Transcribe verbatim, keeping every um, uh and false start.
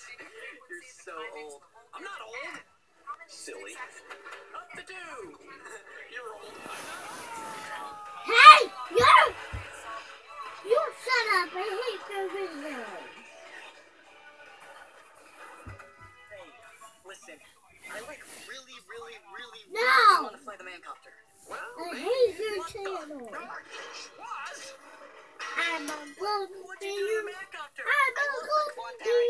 You're so old. I'm not old. Silly. Up the two. You're old. Hey, you! You shut up. I hate the video. Hey, listen. I like really, really, really, No. really want to fly the mancopter. Well, I hate your channel. What? I'm a golden What'd you do to the mancopter? I'm a golden